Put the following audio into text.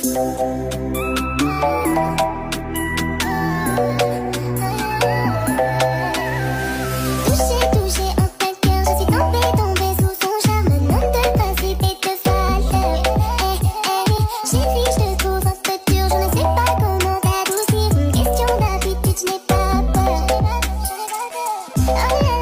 Touché en plein cœur, je suis tombée sous son charme. Un homme de principe et de valeur. Chérie, je te trouve un peu dur, je ne sais pas comment t'adoucir. Une question d'attitude, je n'ai pas peur. Oh,